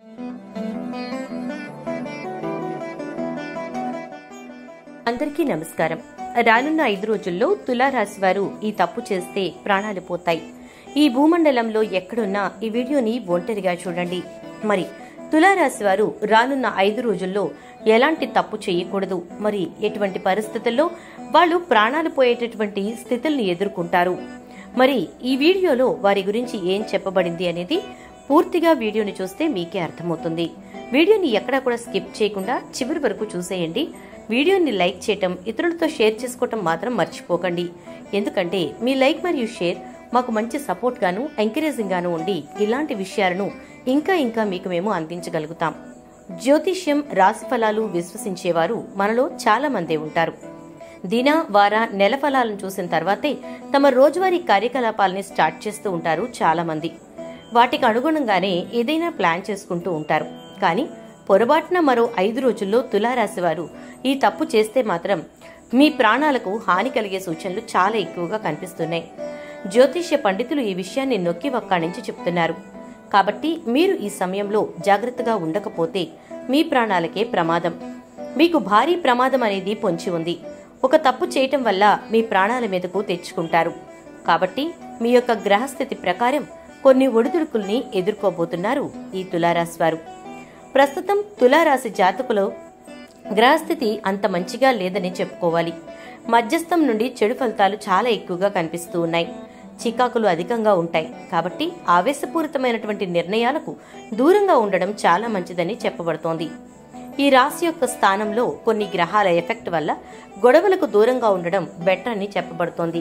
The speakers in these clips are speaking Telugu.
అందరికీ నమస్కారం. రానున్న 5 రోజుల్లో తులారాశి వారు ఈ తప్పు చేస్తే ప్రాణాలు పోతాయి. ఈ భూమండలంలో ఎక్కడున్నా ఈ వీడియోని ఒంటరిగా చూడండి. మరి తులారాశి వారు రానున్న 5 రోజుల్లో ఎలాంటి తప్పు చేయకూడదు, మరి ఎటువంటి పరిస్థితుల్లో వాళ్ళు ప్రాణాలు పోయేటటువంటి స్థితుల్ని ఎదుర్కొంటారు, మరి ఈ వీడియోలో వారి గురించి ఏం చెప్పబడింది అనేది పూర్తిగా వీడియోని చూస్తే మీకే అర్థమవుతుంది. వీడియోని ఎక్కడా కూడా స్కిప్ చేయకుండా చివరి వరకు చూసేయండి. వీడియోని లైక్ చేయటం, ఇతరులతో షేర్ చేసుకోవటం మాత్రం మర్చిపోకండి. ఎందుకంటే మీ లైక్ మరియు షేర్ మాకు మంచి సపోర్ట్ గాను, ఎంకరేజింగ్ గాను ఉండి ఇలాంటి విషయాలను ఇంకా మీకు మేము అందించగలుగుతాం. జ్యోతిష్యం, రాశి ఫలాలు విశ్వసించేవారు మనలో చాలా మందే ఉంటారు. దిన, వార, నెల ఫలాలను చూసిన తర్వాతే తమ రోజువారీ కార్యకలాపాలని స్టార్ట్ చేస్తూ ఉంటారు చాలా మంది. వాటికి అనుగుణంగానే ఏదైనా ప్లాన్ చేసుకుంటూ ఉంటారు. కానీ పొరపాటున మరో 5 రోజుల్లో తులారాశి వారు ఈ తప్పు చేస్తే మాత్రం మీ ప్రాణాలకు హాని కలిగే సూచనలు చాలా ఎక్కువగా కనిపిస్తున్నాయి. జ్యోతిష్య పండితులు ఈ విషయాన్ని నొక్కి వక్కాణించి చెప్తున్నారు. కాబట్టి మీరు ఈ సమయంలో జాగ్రత్తగా ఉండకపోతే మీ ప్రాణాలకే ప్రమాదం. మీకు భారీ ప్రమాదం అనేది పొంచి ఉంది. ఒక తప్పు చేయటం వల్ల మీ ప్రాణాల మీదకు తెచ్చుకుంటారు. కాబట్టి మీ యొక్క గ్రహస్థితి ప్రకారం కొన్ని ఒడిదుడుకుల్ని ఎదుర్కోబోతున్నారు ఈ తులారాశి వారు. ప్రస్తుతం తులారాశి జాతకులో గ్రహస్థితి అంత మంచిగా లేదని చెప్పుకోవాలి. మధ్యస్థం నుండి చెడు ఫలితాలు చాలా ఎక్కువగా కనిపిస్తూ ఉన్నాయి. చికాకులు అధికంగా ఉంటాయి. కాబట్టి ఆవేశపూరితమైనటువంటి నిర్ణయాలకు దూరంగా ఉండడం చాలా మంచిదని చెప్పబడుతోంది. ఈ రాశి యొక్క స్థానంలో కొన్ని గ్రహాల ఎఫెక్ట్ వల్ల గొడవలకు దూరంగా ఉండడం బెటర్ అని చెప్పబడుతోంది.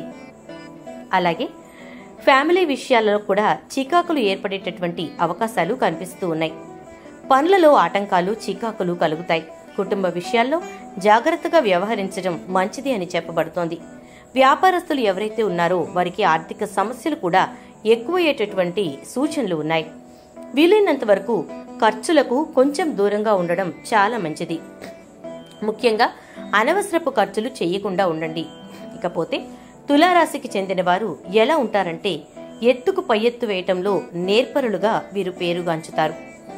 అలాగే ఫ్యామిలీ విషయాలలో కూడా చికాకులు ఏర్పడేటటువంటి అవకాశాలు కనిపిస్తూ ఉన్నాయి. పనులలో ఆటంకాలు, చికాకులు కలుగుతాయి. కుటుంబ విషయాల్లో జాగ్రత్తగా వ్యవహరించడం మంచిది అని చెప్పబడుతోంది. వ్యాపారస్తులు ఎవరైతే ఉన్నారో వారికి ఆర్థిక సమస్యలు కూడా ఎక్కువయ్యేటటువంటి సూచనలు ఉన్నాయి. వీలైనంత వరకు ఖర్చులకు కొంచెం దూరంగా ఉండడం చాలా మంచిది. ముఖ్యంగా అనవసరపు ఖర్చులు చేయకుండా ఉండండి. ఇకపోతే తులారాశికి చెందిన వారు ఎలా ఉంటారంటే, ఎత్తుకు పై ఎత్తు వేయటంలో నేర్పరులుగా వీరు పేరుగాంచుతారు.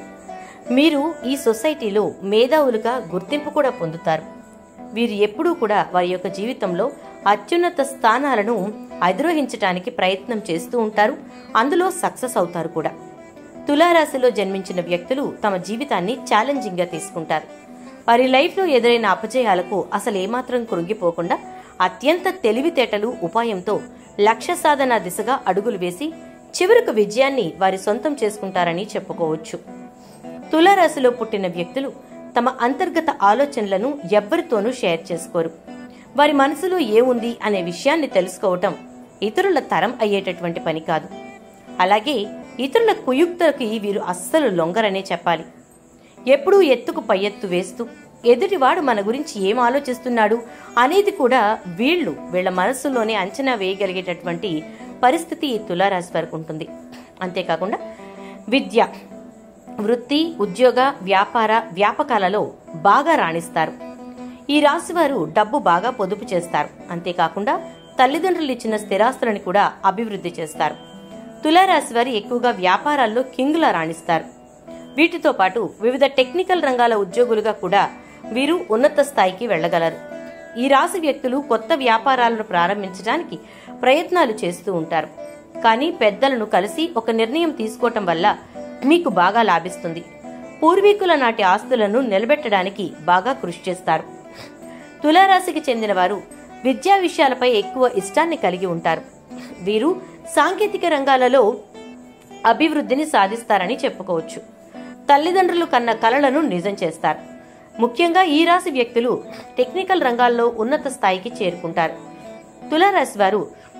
మీరు ఈ సొసైటీలో మేధావులుగా గుర్తింపు కూడా పొందుతారు. వీరు ఎప్పుడూ కూడా వారి యొక్క జీవితంలో అత్యున్నత స్థానాలను అధిరోహించడానికి ప్రయత్నం చేస్తూ ఉంటారు. అందులో సక్సెస్ అవుతారు కూడా. తులారాశిలో జన్మించిన వ్యక్తులు తమ జీవితాన్ని ఛాలెంజింగ్ గా తీసుకుంటారు. వారి లైఫ్ లో ఎదురైన అపజయాలకు అసలు ఏమాత్రం కృంగిపోకుండా అత్యంత తెలివితేటలు, ఉపాయంతో లక్ష్య సాధన దిశగా అడుగులు వేసి చివరకు విజయాన్ని వారి సొంతం చేసుకుంటారని చెప్పుకోవచ్చు. తులారాశిలో పుట్టిన వ్యక్తులు తమ అంతర్గత ఆలోచనలను ఎవ్వరితోనూ షేర్ చేసుకోరు. వారి మనసులో ఏముంది అనే విషయాన్ని తెలుసుకోవటం ఇతరుల తరం అయ్యేటటువంటి పని కాదు. అలాగే ఇతరుల కుయుక్తులకి వీరు అస్సలు లొంగరనే చెప్పాలి. ఎప్పుడూ ఎత్తుకు పై ఎత్తు వేస్తూ ఎదుటివాడు మన గురించి ఏం ఆలోచిస్తున్నాడు అనేది కూడా వీళ్ళ మనస్సులోనే అంచనా వేయగలిగేటటువంటి పరిస్థితి ఈ తులారాశి వారికి ఉంటుంది. అంతేకాకుండా విద్య, వృత్తి, ఉద్యోగ, వ్యాపార, వ్యాపకాలలో బాగా రాణిస్తారు. ఈ రాశివారు డబ్బు బాగా పొదుపు చేస్తారు. అంతేకాకుండా తల్లిదండ్రులు ఇచ్చిన స్థిరాస్తులను కూడా అభివృద్ధి చేస్తారు. తులారాశి వారు ఎక్కువగా వ్యాపారాల్లో కింగులా రాణిస్తారు. వీటితో పాటు వివిధ టెక్నికల్ రంగాల ఉద్యోగులుగా కూడా వీరు ఉన్నత స్థాయికి వెళ్లగలరు. ఈ రాశి వ్యక్తులు కొత్త వ్యాపారాలను ప్రారంభించడానికి ప్రయత్నాలు చేస్తూ ఉంటారు. కానీ పెద్దలను కలిసి ఒక నిర్ణయం తీసుకోవటం వల్ల మీకు బాగా లాభిస్తుంది. పూర్వీకుల నాటి ఆస్తులను నిలబెట్టడానికి బాగా కృషి చేస్తారు. తులారాశికి చెందిన వారు విద్యా విషయాలపై ఎక్కువ ఇష్టాన్ని కలిగి ఉంటారు. వీరు సాంకేతిక రంగాలలో అభివృద్ధిని సాధిస్తారని చెప్పుకోవచ్చు. తల్లిదండ్రులు కన్న కలలను నిజం చేస్తారు. ముఖ్యంగా ఈ రాశి వ్యక్తులు టెక్నికల్ రంగాల్లో ఉన్నత స్థాయికి చేరుకుంటారు. తులారాశి వారు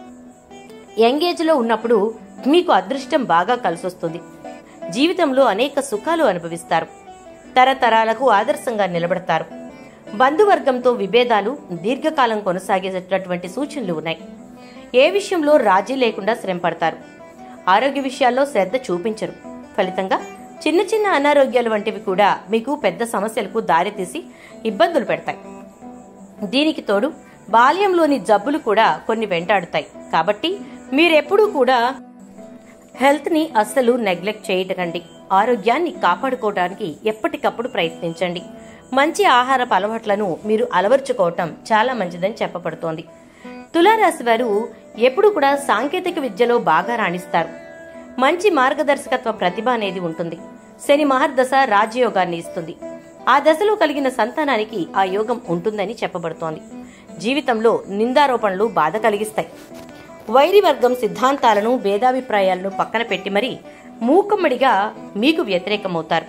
యంగేజ్ లో ఉన్నప్పుడు మీకు అదృష్టం బాగా కలిసొస్తుంది. జీవితంలో అనేక సుఖాలు అనుభవిస్తారు. తరతరాలకు ఆదర్శంగా నిలబడతారు. బంధువర్గంతో విభేదాలు దీర్ఘకాలం కొనసాగేటటువంటి సూచనలు ఉన్నాయి. ఏ విషయంలో రాజీ లేకుండా శ్రమపడతారు. ఆరోగ్య విషయాల్లో శ్రద్ధ చూపించరు. ఫలితంగా చిన్న చిన్న అనారోగ్యాలు వంటివి కూడా మీకు పెద్ద సమస్యలకు దారితీసి ఇబ్బందులు పెడతాయి. దీనికి తోడు బాల్యంలోని జబ్బులు కూడా కొన్ని వెంటాడుతాయి. కాబట్టి మీరెప్పుడూ కూడా హెల్త్ ని అస్సలు నెగ్లెక్ట్ చేయకండి. ఆరోగ్యాన్ని కాపాడుకోవడానికి ఎప్పటికప్పుడు ప్రయత్నించండి. మంచి ఆహారపు అలవాట్లను మీరు అలవర్చుకోవటం చాలా మంచిదని చెప్పబడుతోంది. తులారాశి వారు ఎప్పుడు కూడా సాంకేతిక విద్యలో బాగా రాణిస్తారు. మంచి మార్గదర్శకత్వ ప్రతిభ అనేది ఉంటుంది. శని మహర్దశ రాజయోగాన్ని ఇస్తుంది. ఆ దశలో కలిగిన సంతానానికి ఆ యోగం ఉంటుందని చెప్పబడుతోంది. జీవితంలో నిందారోపణలు బాధ కలిగిస్తాయి. వైరి వర్గం సిద్ధాంతాలను భేదాభిప్రాయాలను పక్కన పెట్టి మరీ మూకమ్మడిగా మీకు వ్యతిరేకమవుతారు.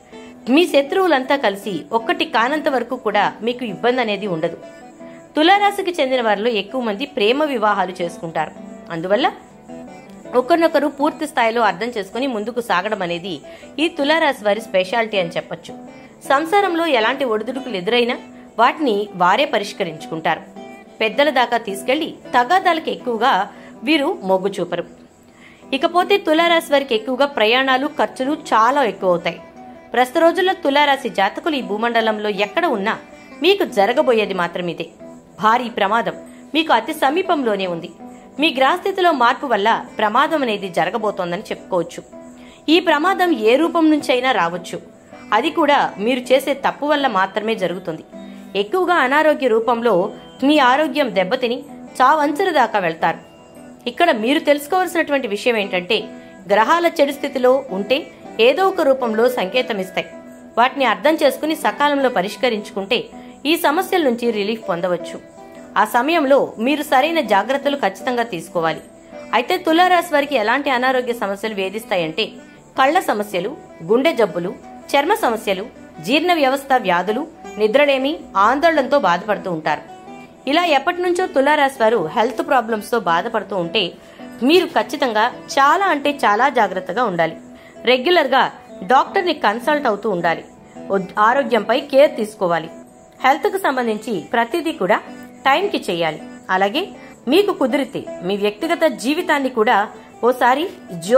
మీ శత్రువులంతా కలిసి ఒక్కటి కానంత వరకు కూడా మీకు ఇబ్బంది అనేది ఉండదు. తులారాశికి చెందిన వారిలో ఎక్కువ మంది ప్రేమ వివాహాలు చేసుకుంటారు. అందువల్ల ఒకరినొకరు పూర్తి స్థాయిలో అర్థం చేసుకుని ముందుకు సాగడం అనేది ఈ తులారాశి వారి స్పెషాలిటీ అని చెప్పొచ్చు. సంసారంలో ఎలాంటి ఒడిదుడుకులు ఎదురైనా వాటిని వారే పరిష్కరించుకుంటారు. పెద్దల దాకా తీసుకెళ్లి తగాదాలకు ఎక్కువగా వీరు మొగ్గు చూపరు. ఇకపోతే తులారాశి వారికి ఎక్కువగా ప్రయాణాలు ఖర్చులు చాలా ఎక్కువ అవుతాయి. ప్రస్తుత రోజుల్లో తులారాశి జాతకులు ఈ భూమండలంలో ఎక్కడ ఉన్నా మీకు జరగబోయేది మాత్రం ఇదే. భారీ ప్రమాదం మీకు అతి సమీపంలోనే ఉంది. మీ గ్రహస్థితిలో మార్పు వల్ల ప్రమాదం అనేది జరగబోతోందని చెప్పుకోవచ్చు. ఈ ప్రమాదం ఏ రూపం నుంచైనా రావచ్చు. అది కూడా మీరు చేసే తప్పు వల్ల మాత్రమే జరుగుతుంది. ఎక్కువగా అనారోగ్య రూపంలో మీ ఆరోగ్యం దెబ్బతిని చావంచల దాకా వెళ్తారు. ఇక్కడ మీరు తెలుసుకోవాల్సినటువంటి విషయం ఏంటంటే, గ్రహాల చెడు స్థితిలో ఉంటే ఏదో ఒక రూపంలో సంకేతం ఇస్తాయి. వాటిని అర్థం చేసుకుని సకాలంలో పరిష్కరించుకుంటే ఈ సమస్యల నుంచి రిలీఫ్ పొందవచ్చు. ఆ సమయంలో మీరు సరైన జాగ్రత్తలు ఖచ్చితంగా తీసుకోవాలి. అయితే తులారాశి వారికి ఎలాంటి అనారోగ్య సమస్యలు వేధిస్తాయంటే, కళ్ల సమస్యలు, గుండె జబ్బులు, చర్మ సమస్యలు, జీర్ణ వ్యవస్థ వ్యాధులు, నిద్రలేమి, ఆందోళనతో బాధపడుతూ ఉంటారు. ఇలా ఎప్పటి నుంచో తులారాశి వారు హెల్త్ ప్రాబ్లమ్స్ తో బాధపడుతూ ఉంటే మీరు ఖచ్చితంగా చాలా అంటే చాలా జాగ్రత్తగా ఉండాలి. రెగ్యులర్ గా డాక్టర్ ని కన్సల్ట్ అవుతూ ఉండాలి. ఆరోగ్యంపై కేర్ తీసుకోవాలి. హెల్త్ కు సంబంధించి ప్రతిదీ కూడా టైంకి చేయాలి. అలాగే మీకు కుదిరితే మీ వ్యక్తిగత జీవితాన్ని కూడా ఓసారి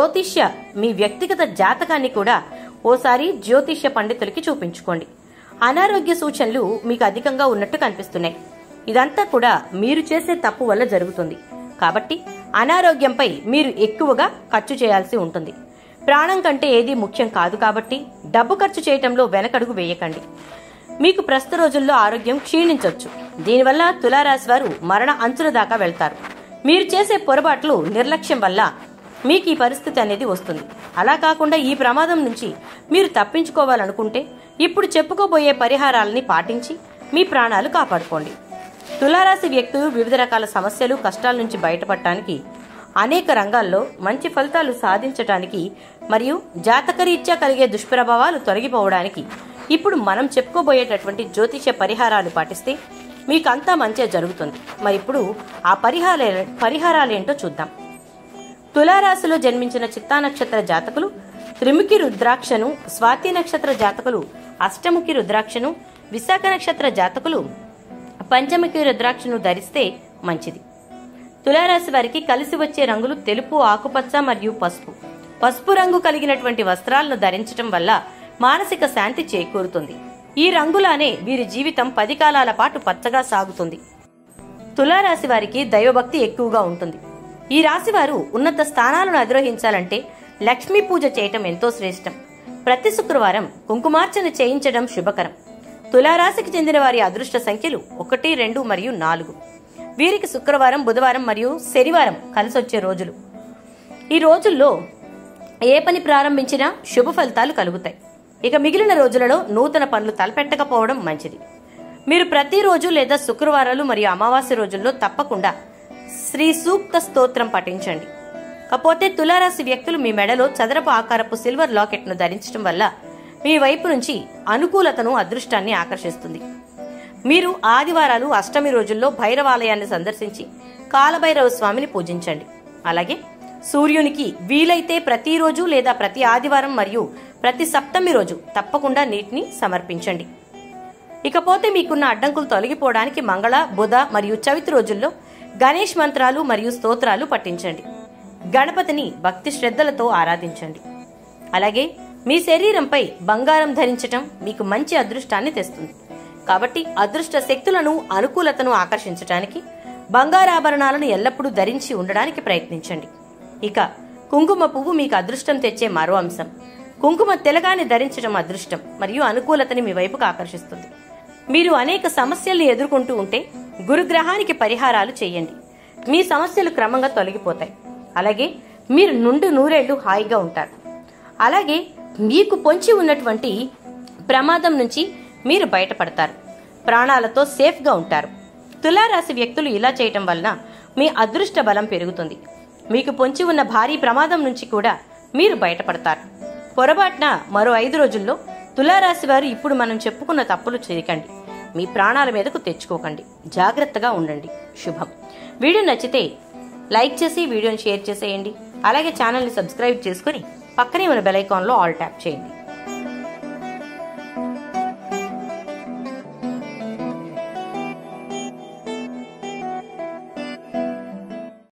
మీ వ్యక్తిగత జాతకాన్ని కూడా ఓసారి జ్యోతిష్య పండితులకి చూపించుకోండి. అనారోగ్య సూచనలు మీకు అధికంగా ఉన్నట్టు కనిపిస్తున్నాయి. ఇదంతా కూడా మీరు చేసే తప్పు వల్ల జరుగుతుంది. కాబట్టి అనారోగ్యంపై మీరు ఎక్కువగా ఖర్చు చేయాల్సి ఉంటుంది. ప్రాణం కంటే ఏది ముఖ్యం కాదు. కాబట్టి డబ్బు ఖర్చు చేయటంలో వెనకడుగు వేయకండి. మీకు ప్రస్తుత రోజుల్లో ఆరోగ్యం క్షీణించవచ్చు. దీనివల్ల తులారాశి వారు మరణ అంచుల దాకా వెళ్తారు. మీరు చేసే పొరపాట్లు, నిర్లక్ష్యం వల్ల మీకు ఈ పరిస్థితి అనేది వస్తుంది. అలా కాకుండా ఈ ప్రమాదం నుంచి మీరు తప్పించుకోవాలనుకుంటే ఇప్పుడు చెప్పుకోబోయే పరిహారాలని పాటించి మీ ప్రాణాలు కాపాడుకోండి. తులారాశి వ్యక్తులు వివిధ రకాల సమస్యలు, కష్టాల నుంచి బయటపడటానికి, అనేక రంగాల్లో మంచి ఫలితాలు సాధించటానికి మరియు జాతకరీత్యా కలిగే దుష్ప్రభావాలు తొలగిపోవడానికి ఇప్పుడు మనం చెప్పుకోబోయేటటువంటి జ్యోతిష పరిహారాలు పాటిస్తే మీకంతా మంచిగా జరుగుతుంది. మరి ఇప్పుడు ఆ పరిహారాలేంటో చూద్దాం. తులారాశిలో జన్మించిన చిత్తా నక్షత్ర జాతకులు త్రిముఖి రుద్రాక్షను, స్వాతి నక్షత్ర జాతకులు అష్టముఖి రుద్రాక్షను, విశాఖ నక్షత్ర జాతకులు పంచముఖి రుద్రాక్షను ధరిస్తే మంచిది. తులారాశి వారికి కలిసి వచ్చే రంగులు తెలుపు, ఆకుపచ్చ మరియు పసుపు. పసుపు రంగు కలిగినటువంటి వస్త్రాలను ధరించడం వల్ల మానసిక శాంతి చేకూరుతుంది. ఈ రంగులానే వీరి జీవితం 10 కాలాల పాటు పచ్చగా సాగుతుంది. తులారాశి వారికి దైవభక్తి ఎక్కువగా ఉంటుంది. ఈ రాశి వారు ఉన్నత స్థానాలను అధిరోహించాలంటే లక్ష్మీ పూజ చేయటం ఎంతో శ్రేష్టం. ప్రతి శుక్రవారం కుంకుమార్చన చేయించడం శుభకరం. తులారాశికి చెందిన వారి అదృష్ట సంఖ్యలు 1, 2 మరియు 4. వీరికి శుక్రవారం, బుధవారం మరియు శనివారం కలిసొచ్చే రోజులు. ఈ రోజుల్లో ఏ పని ప్రారంభించినా శుభ ఫలితాలు కలుగుతాయి. ఇక మిగిలిన రోజులలో నూతన పనులు తలపెట్టకపోవడం మంచిది. మీరు ప్రతిరోజు లేదా శుక్రవారాలు మరియు అమావాస్య రోజుల్లో తప్పకుండా శ్రీ సూక్త స్తోత్రం పఠించండి. కాకపోతే తులారాశి వ్యక్తులు మీ మెడలో చదరపు ఆకారపు సిల్వర్ లాకెట్ను ధరించడం వల్ల మీ వైపు నుంచి అనుకూలతను, అదృష్టాన్ని ఆకర్షిస్తుంది. మీరు ఆదివారాలు, అష్టమి రోజుల్లో భైరవాలయాన్ని సందర్శించి కాలభైరవ స్వామిని పూజించండి. అలాగే సూర్యునికి వీలైతే ప్రతిరోజు లేదా ప్రతి ఆదివారం మరియు ప్రతి సప్తమి రోజు తప్పకుండా నీటిని సమర్పించండి. ఇకపోతే మీకున్న అడ్డంకులు తొలగిపోవడానికి మంగళ, బుధ మరియు చవితి రోజుల్లో గణేష్ మంత్రాలు మరియు స్తోత్రాలు పఠించండి. గణపతిని భక్తి శ్రద్ధలతో ఆరాధించండి. అలాగే మీ శరీరంపై బంగారం ధరించటం మీకు మంచి అదృష్టాన్ని తెస్తుంది. కాబట్టి అదృష్ట శక్తులను, అనుకూలతను ఆకర్షించడానికి బంగారాభరణాలను ఎల్లప్పుడూ ధరించి ఉండడానికి ప్రయత్నించండి. ఇక కుంకుమ పువ్వు మీకు అదృష్టం తెచ్చే మరో అంశం. కుంకుమ తిలకాన్ని ధరించడం అదృష్టం మరియు అనుకూలతని మీ వైపుకు ఆకర్షిస్తుంది. మీరు అనేక సమస్యల్ని ఎదుర్కొంటూ ఉంటే గురుగ్రహానికి పరిహారాలు చేయండి. మీ సమస్యలు క్రమంగా తొలగిపోతాయి. అలాగే మీరు నుండి నూరేళ్లు హాయిగా ఉంటారు. అలాగే మీకు పొంచి ఉన్నటువంటి ప్రమాదం నుంచి మీరు బయటపడతారు. ప్రాణాలతో సేఫ్గా ఉంటారు. తులారాశి వ్యక్తులు ఇలా చేయటం వలన మీ అదృష్ట బలం పెరుగుతుంది. మీకు పొంచి ఉన్న భారీ ప్రమాదం నుంచి కూడా మీరు బయటపడతారు. పొరపాటున మరో 5 రోజుల్లో తులారాశి వారు ఇప్పుడు మనం చెప్పుకున్న తప్పులు చేయకండి. మీ ప్రాణాల మీదకు తెచ్చుకోకండి. జాగ్రత్తగా ఉండండి. శుభం. వీడియో నచ్చితే లైక్ చేసి వీడియోని షేర్ చేసేయండి. అలాగే ఛానల్ని సబ్స్క్రైబ్ చేసుకుని పక్కనే ఉన్న బెల్ ఐకాన్లో ఆల్ ట్యాప్ చేయండి.